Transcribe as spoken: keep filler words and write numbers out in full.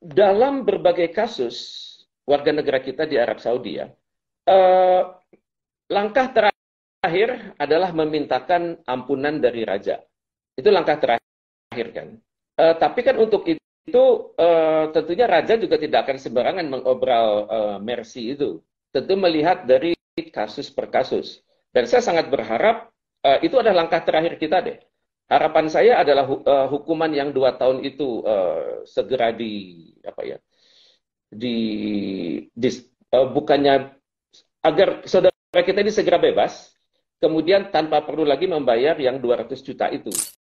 dalam berbagai kasus warga negara kita di Arab Saudi ya, eh, langkah terakhir adalah memintakan ampunan dari raja. Itu langkah terakhir kan. Eh, tapi kan untuk itu eh, tentunya raja juga tidak akan sembarangan mengobral eh, mercy itu. Tentu melihat dari kasus per kasus. Dan saya sangat berharap eh, itu adalah langkah terakhir kita deh. Harapan saya adalah hu- eh, hukuman yang dua tahun itu eh, segera di apa ya di, di eh, bukannya agar saudara kita ini segera bebas, kemudian tanpa perlu lagi membayar yang dua ratus juta itu.